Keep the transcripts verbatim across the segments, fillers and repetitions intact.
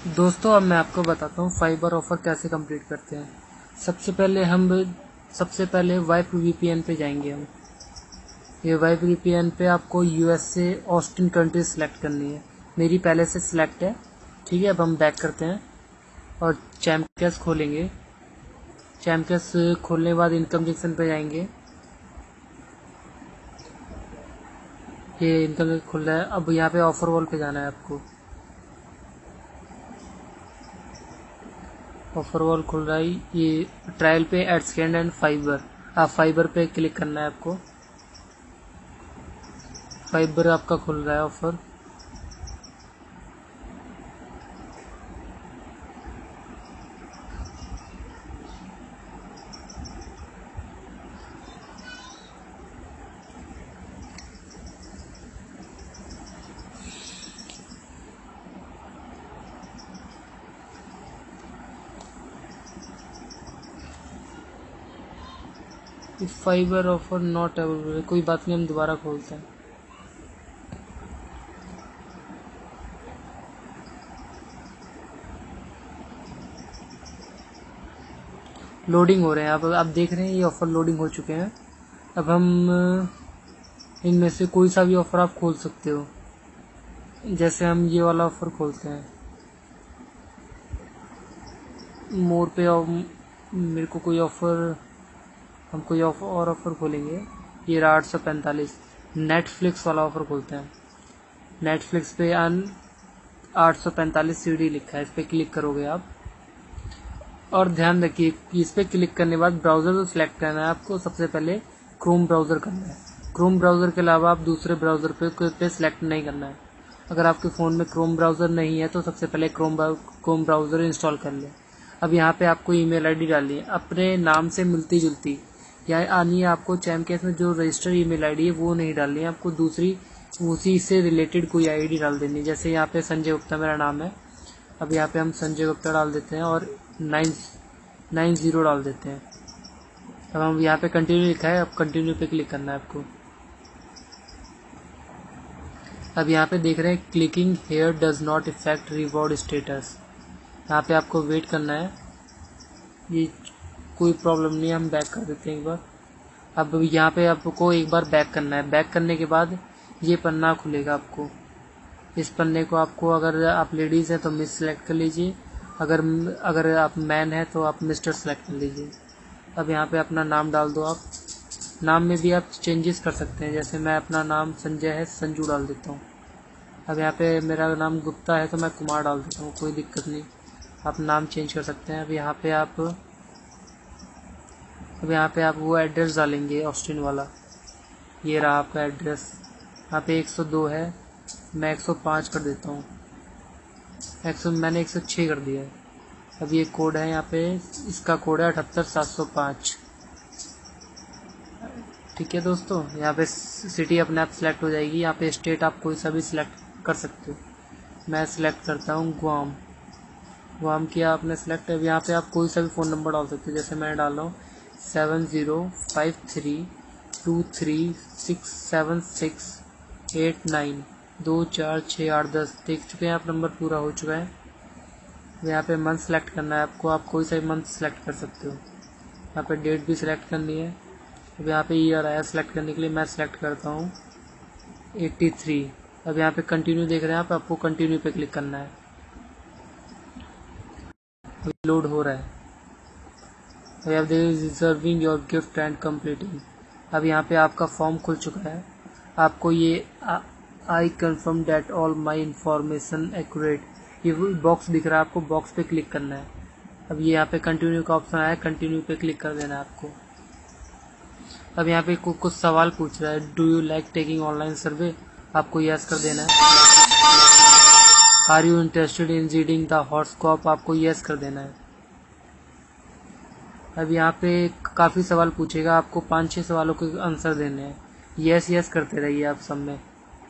दोस्तों अब मैं आपको बताता हूँ फाइबर ऑफर कैसे कंप्लीट करते हैं। सबसे पहले हम सबसे पहले वाइप वीपीएन पे जाएंगे। हम ये वाइप वीपीएन पे आपको यूएस से ऑस्टिन कंट्री सेलेक्ट करनी है। मेरी पहले से सिलेक्ट है। ठीक है, अब हम बैक करते हैं और चैम्पियंस खोलेंगे। चैम्पियंस खोलने के बाद इनकम सेक्शन पे जाएंगे। ये इनकम खुल रहा है। अब यहाँ पे ऑफर वॉल पे जाना है आपको। ऑफर वॉल खुल रहा है। ये ट्रायल पे एडस्कैंड एंड फाइबर, आप फाइबर पे क्लिक करना है आपको। फाइबर आपका खुल रहा है offer. Fibre offer not available, कोई बात नहीं, हम दोबारा खोलते हैं। लोडिंग हो रहे हैं। अब आप देख रहे हैं ये ऑफर लोडिंग हो चुके हैं। अब हम इनमें से कोई सा भी ऑफर आप खोल सकते हो। जैसे हम ये वाला ऑफर खोलते हैं। मोर पे मेरे को कोई ऑफर, हम कोई ऑफर और ऑफर खोलेंगे। ये रहा आठ सौ पैंतालीस, नेटफ्लिक्स वाला ऑफर खोलते हैं। नेटफ्लिक्स पे अन आठ सौ पैंतालीस सी डी लिखा है, इस पर क्लिक करोगे आप। और ध्यान रखिए इस पर क्लिक करने के बाद ब्राउज़र तो सिलेक्ट करना है आपको। सबसे पहले क्रोम ब्राउज़र करना है। क्रोम ब्राउज़र के अलावा आप दूसरे ब्राउज़र पे पे सिलेक्ट नहीं करना है। अगर आपके फ़ोन में क्रोम ब्राउज़र नहीं है तो सबसे पहले क्रोम क्रोम ब्राउज़र इंस्टॉल कर लें। अब यहाँ पे आपको ईमेल आईडी डालनी है अपने नाम से मिलती जुलती, या आनी है आपको चैमकेस में जो रजिस्टर ईमेल आईडी है वो नहीं डालनी है आपको, दूसरी उसी से रिलेटेड कोई आईडी डाल देनी है। जैसे यहाँ पे संजय गुप्ता मेरा नाम है। अब यहाँ पे हम संजय गुप्ता डाल देते हैं और नाइन नाइन ज़ीरो डाल देते हैं। अब हम यहाँ पे कंटिन्यू लिखा है, अब कंटिन्यू पे क्लिक करना है आपको। अब यहाँ पे देख रहे हैं clicking here does not affect reward status. यहाँ पे आपको वेट करना है। ये कोई प्रॉब्लम नहीं है, हम बैक कर देते हैं एक बार। अब यहाँ पे आपको एक बार बैक करना है। बैक करने के बाद ये पन्ना खुलेगा आपको। इस पन्ने को आपको, अगर आप लेडीज़ हैं तो मिस सेलेक्ट कर लीजिए, अगर अगर आप मैन है तो आप मिस्टर सेलेक्ट कर लीजिए। अब यहाँ पे अपना नाम डाल दो आप। नाम में भी आप चेंजेस कर सकते हैं। जैसे मैं अपना नाम संजय है, संजू डाल देता हूँ। अब यहाँ पे मेरा नाम गुप्ता है तो मैं कुमार डाल देता हूँ, कोई दिक्कत नहीं, आप नाम चेंज कर सकते हैं। अब यहाँ पे आप अब यहाँ पे आप वो एड्रेस डालेंगे ऑस्टिन वाला। ये रहा आपका एड्रेस। यहाँ पे एक सौ दो है, मैं एक सौ पाँच कर देता हूँ। एक सौ मैंने एक सौ छः कर दिया है। अब ये कोड है, यहाँ पे इसका कोड है अठहत्तर सात सौ पाँच। ठीक है दोस्तों, यहाँ पे सिटी अपने आप सिलेक्ट हो जाएगी। यहाँ पे स्टेट आप कोई सा भी सिलेक्ट कर सकते हो। मैं सिलेक्ट करता हूँ गुआम। गुआम किया आपने सिलेक्ट। अब यहाँ पे आप कोई सा भी फ़ोन नंबर डाल सकते हो। जैसे मैं डाल रहा हूँ seven zero five three two three six seven six eight nine, दो चार छः आठ दस। देख चुके हैं आप, नंबर पूरा हो चुका है। यहाँ पे मंथ सेलेक्ट करना है आपको, आप कोई सा भी मंथ सेलेक्ट कर सकते हो। यहाँ पे डेट भी सिलेक्ट करनी है। अब यहाँ पे ईयर आया सिलेक्ट करने के लिए, मैं सिलेक्ट करता हूँ एट्टी थ्री। अब यहाँ पे कंटिन्यू देख रहे हैं आप, आपको कंटिन्यू पे क्लिक करना है। लोड हो रहा है। अभी आप देख reserving your gift and completing. अब यहाँ पे आपका फॉर्म खुल चुका है। आपको ये I confirm that all my information accurate, ये बॉक्स दिख रहा है आपको, बॉक्स पे क्लिक करना है। अब ये यहाँ पे कंटिन्यू का ऑप्शन आया, कंटिन्यू पे क्लिक कर देना है आपको। अब यहाँ पे कुछ सवाल पूछ रहा है, do you like taking online survey, आपको यस कर देना है। Are you interested in reading the horoscope, आपको यस कर देना है। अब यहाँ पे काफ़ी सवाल पूछेगा, आपको पाँच छः सवालों के आंसर देने हैं। यस यस करते रहिए आप सब में।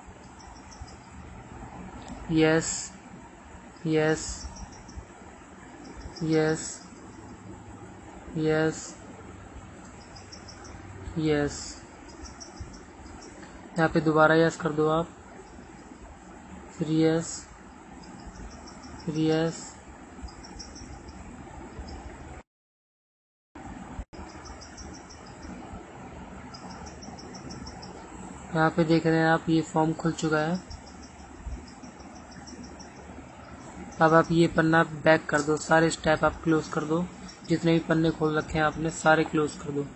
Yes yes yes yes yes. यहाँ पे दोबारा यस कर दो आप, फिर यस, फिर यस। यहाँ पे देख रहे हैं आप, ये फॉर्म खुल चुका है। अब आप ये पन्ना बैक कर दो, सारे स्टेप आप क्लोज कर दो, जितने भी पन्ने खोल रखे हैं आपने सारे क्लोज कर दो।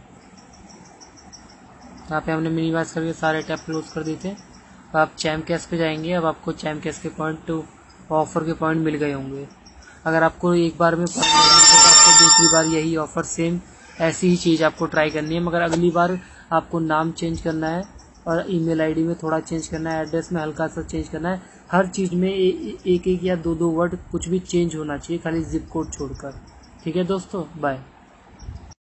यहाँ पे हमने मिनिमाइज करके सारे टैब क्लोज कर दिए थे। अब आप चैम कैश पे जाएंगे। अब आपको चैम कैश के पॉइंट, ऑफर के पॉइंट मिल गए होंगे। अगर आपको एक बार में पॉइंट नहीं मिलते तो आपको दूसरी बार यही ऑफर सेम ऐसी ही चीज़ आपको ट्राई करनी है, मगर अगली बार आपको नाम चेंज करना है और ईमेल आईडी में थोड़ा चेंज करना है, एड्रेस में हल्का सा चेंज करना है। हर चीज़ में ए, एक एक या दो दो वर्ड कुछ भी चेंज होना चाहिए, खाली जिप कोड छोड़कर। ठीक है दोस्तों, बाय।